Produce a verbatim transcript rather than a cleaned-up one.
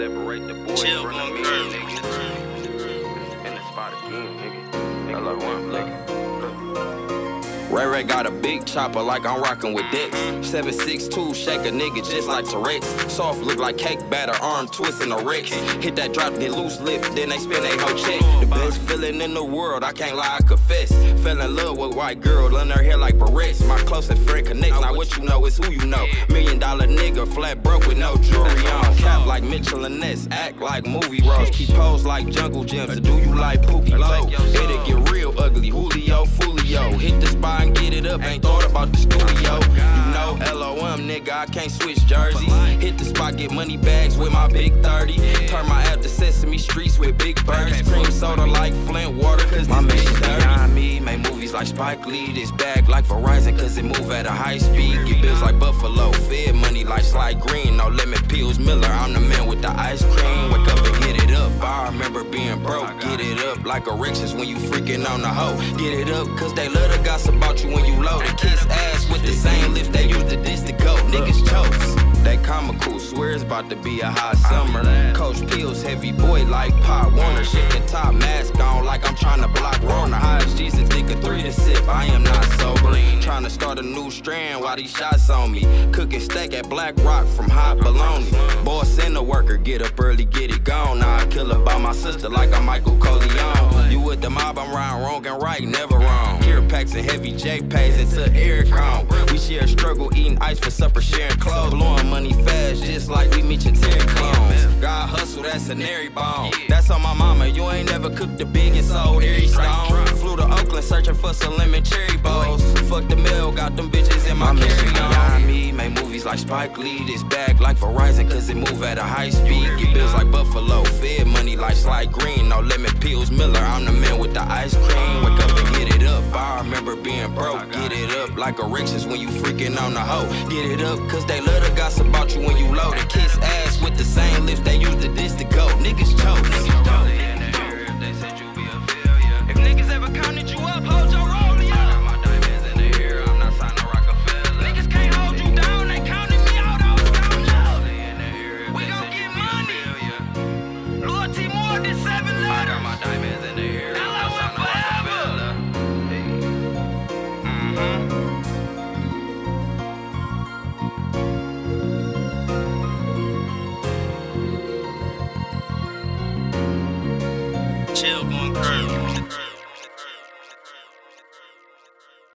Separate the boys Chill, from the one men, girl. nigga. In the spot again, nigga. Hello, one, nigga. Ray Ray got a big chopper like I'm rockin' with Dex. seven six two, shake a nigga just like Tourette's. Soft look like cake batter, arm twistin' a Rex. Hit that drop, get loose lip, then they spin they whole check. The best feeling in the world, I can't lie, I confess. Fell in love with white girl, in her hair like barrettes. My closest friend connects, now what you know is who you know. Million dollar nigga, flat broke with no jewelry on. Cap like Mitchell and Ness, act like movie roles. Keep pose like jungle gyms, do you like Pookie Low? It'll get real ugly, Julio, Fulio. Hit the spot and get it up, ain't thought about the studio. You know L O M, nigga, I can't switch jerseys. Hit the spot, get money bags with my big thirty. Turn my app to Sesame Streets with big birds. Cream soda like Flint water, cause my mission behind me. Make movies like Spike Lee, this bag like Verizon, cause it move at a high speed. Get bills like Buffalo, fed money like Sly Green. No limit, Pillz Miller, I'm the man with the ice cream. Wake up and get it up, I remember being broke. Get it up like erections when you freaking on the hoe. Get it up, cause they love to gossip about you when you load it. Kiss ass with the same lips they use the dish to go. Niggas chokes. They comical, swear it's about to be a hot summer. Coach Pillz, heavy boy like Pop Warner. Shifting top mask on like I'm trying to block Rona. High as Jesus, nigga, three to sip, I am not sober. Trying to start a new strand while these shots on me. Cooking steak at Black Rock from hot bologna. Boss and the worker, get up early, get it gone. Now I kill about my sister like I'm Michael Corleone. You with the mob, I'm riding wrong and right, never wrong. Gear packs and heavy J pays into Eric home. We share struggle, eating ice for supper, sharing clothes. Blowing money fast, just like we meet your Terry clones. God hustle, that's an airy bone. That's on my mama, you ain't never cooked the biggest sold every stone. Flew to Oakland searching for some lemon cherry bowls. Fuck the mail, got them bitches in my carry-on. Me, make movies like Spike Lee, this bag like Verizon, cause it move at a high speed. Get bills like Buffalo, fed money like Sly Green. No limit, Pillz Miller, I'm the man with the ice cream. Wake up and get it up, I remember being broke. Get it up like erections when you freaking on the hoe. Get it up, cause they love to gossip about you when you load it. Kiss ass with the same lips they use the dish to go. Niggas choke.